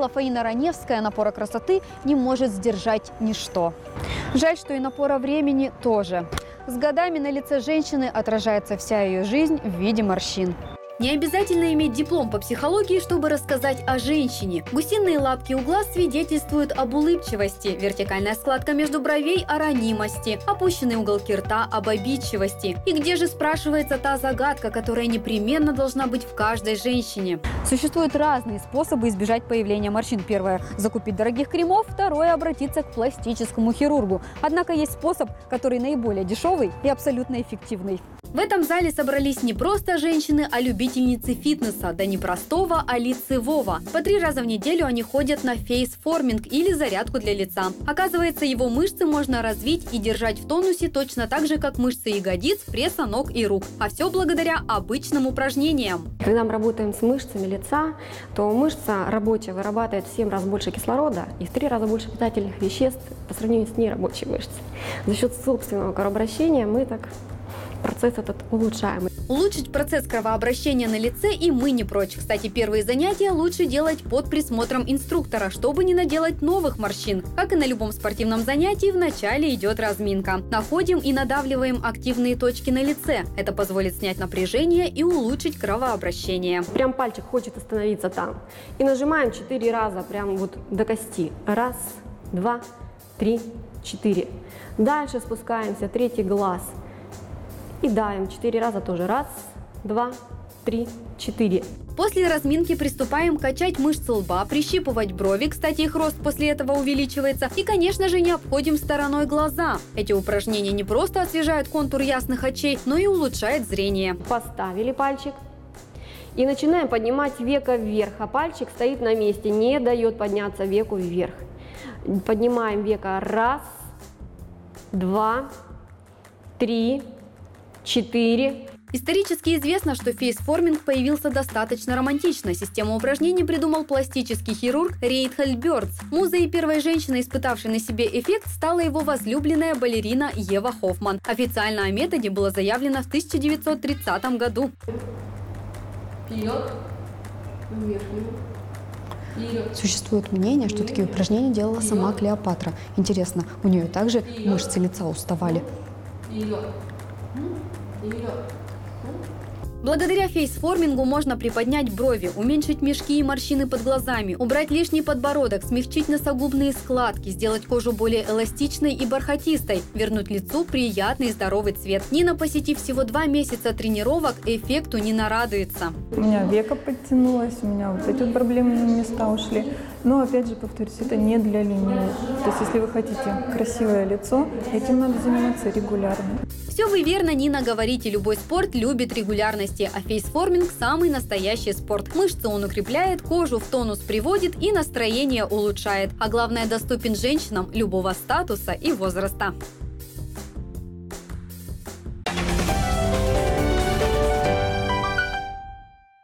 говорила Фаина Раневская, напора красоты не может сдержать ничто. Жаль, что и напора времени тоже. С годами на лице женщины отражается вся ее жизнь в виде морщин. Не обязательно иметь диплом по психологии, чтобы рассказать о женщине. Гусиные лапки у глаз свидетельствуют об улыбчивости, вертикальная складка между бровей – о ранимости, опущенные уголки рта – об обидчивости. И где же, спрашивается, та загадка, которая непременно должна быть в каждой женщине? Существуют разные способы избежать появления морщин. Первое – закупить дорогих кремов, второе – обратиться к пластическому хирургу. Однако есть способ, который наиболее дешевый и абсолютно эффективный. В этом зале собрались не просто женщины, а любительницы фитнеса, да не простого, а лицевого. По 3 раза в неделю они ходят на фейс-форминг или зарядку для лица. Оказывается, его мышцы можно развить и держать в тонусе точно так же, как мышцы ягодиц, пресса, ног и рук. А все благодаря обычным упражнениям. Когда мы работаем с мышцами лица, то мышца рабочая вырабатывает в 7 раз больше кислорода и в 3 раза больше питательных веществ по сравнению с нерабочей мышцей. За счет собственного кровообращения мы так процесс этот улучшаем. Улучшить процесс кровообращения на лице и мы не прочь. Кстати, первые занятия лучше делать под присмотром инструктора, чтобы не наделать новых морщин. Как и на любом спортивном занятии, вначале идет разминка. Находим и надавливаем активные точки на лице. Это позволит снять напряжение и улучшить кровообращение. Прям пальчик хочет остановиться там. И нажимаем 4 раза, прям вот до кости. 1, 2, 3, 4. Дальше спускаемся, 3-й глаз. И давим 4 раза тоже. 1, 2, 3, 4. После разминки приступаем качать мышцы лба, прищипывать брови, кстати, их рост после этого увеличивается. И, конечно же, не обходим стороной глаза. Эти упражнения не просто освежают контур ясных очей, но и улучшают зрение. Поставили пальчик и начинаем поднимать веко вверх, а пальчик стоит на месте, не дает подняться веку вверх. Поднимаем веко. 1, 2, 3, 4. Исторически известно, что фейс-форминг появился достаточно романтично. Систему упражнений придумал пластический хирург Рейтхальд Бёрдс. Музой первой женщины, испытавшей на себе эффект, стала его возлюбленная балерина Ева Хоффман. Официально о методе было заявлено в 1930 году. Вперед, вверх. Существует мнение, что такие упражнения делала сама Клеопатра. Интересно, у нее также мышцы лица уставали. Благодаря фейс-формингу можно приподнять брови, уменьшить мешки и морщины под глазами, убрать лишний подбородок, смягчить носогубные складки, сделать кожу более эластичной и бархатистой, вернуть лицу приятный и здоровый цвет. Нина, посетив всего 2 месяца тренировок, эффекту не нарадуется. У меня веко подтянулось, у меня вот эти вот проблемные места ушли. Но, опять же, повторюсь, это не для ленивых. То есть, если вы хотите красивое лицо, этим надо заниматься регулярно. Все вы верно, Нина, говорите. Любой спорт любит регулярности, а фейс-форминг – самый настоящий спорт. Мышцы он укрепляет, кожу в тонус приводит и настроение улучшает. А главное, доступен женщинам любого статуса и возраста.